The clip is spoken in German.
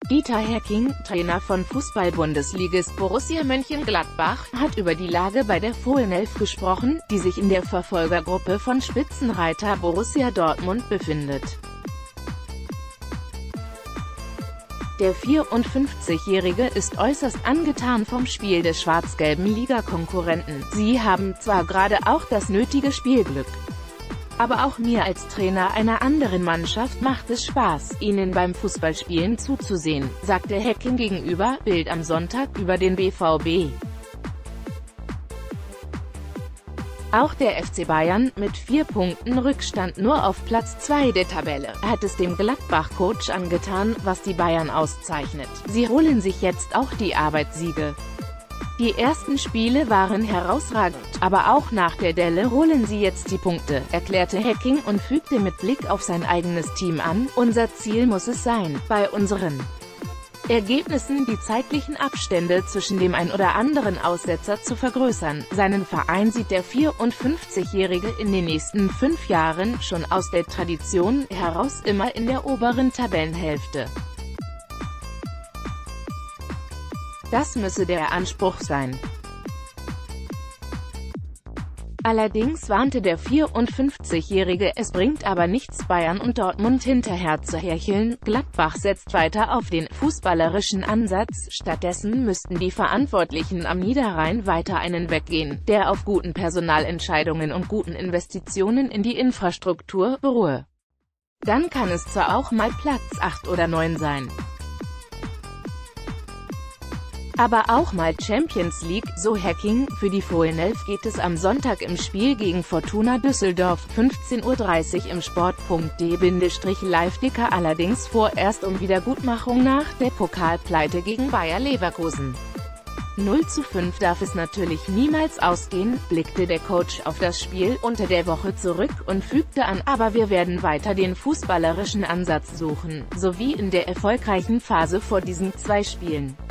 Dieter Hecking, Trainer von Fußball-Bundesligist Borussia Mönchengladbach, hat über die Lage bei der Fohlenelf gesprochen, die sich in der Verfolgergruppe von Spitzenreiter Borussia Dortmund befindet. Der 54-Jährige ist äußerst angetan vom Spiel des schwarz-gelben Ligakonkurrenten. Sie haben zwar gerade auch das nötige Spielglück, aber auch mir als Trainer einer anderen Mannschaft macht es Spaß, ihnen beim Fußballspielen zuzusehen, sagte Hecking gegenüber Bild am Sonntag über den BVB. Auch der FC Bayern, mit 4 Punkten Rückstand nur auf Platz 2 der Tabelle, hat es dem Gladbach-Coach angetan, was die Bayern auszeichnet. Sie holen sich jetzt auch die Arbeitssiege. Die ersten Spiele waren herausragend, aber auch nach der Delle holen sie jetzt die Punkte, erklärte Hecking und fügte mit Blick auf sein eigenes Team an: Unser Ziel muss es sein, bei unseren Ergebnissen die zeitlichen Abstände zwischen dem ein oder anderen Aussetzer zu vergrößern. Seinen Verein sieht der 54-Jährige in den nächsten 5 Jahren schon aus der Tradition heraus immer in der oberen Tabellenhälfte. Das müsse der Anspruch sein. Allerdings warnte der 54-Jährige, es bringt aber nichts, Bayern und Dortmund hinterher zu hecheln. Gladbach setzt weiter auf den fußballerischen Ansatz, stattdessen müssten die Verantwortlichen am Niederrhein weiter einen Weg gehen, der auf guten Personalentscheidungen und guten Investitionen in die Infrastruktur beruhe. Dann kann es zwar auch mal Platz 8 oder 9 sein, aber auch mal Champions League, so Hecking. Für die Fohlenelf geht es am Sonntag im Spiel gegen Fortuna Düsseldorf, 15:30 Uhr im Sport.de-Live-Ticker allerdings vorerst um Wiedergutmachung nach der Pokalpleite gegen Bayer Leverkusen. 0:5 darf es natürlich niemals ausgehen, blickte der Coach auf das Spiel unter der Woche zurück und fügte an: Aber wir werden weiter den fußballerischen Ansatz suchen, so wie in der erfolgreichen Phase vor diesen 2 Spielen.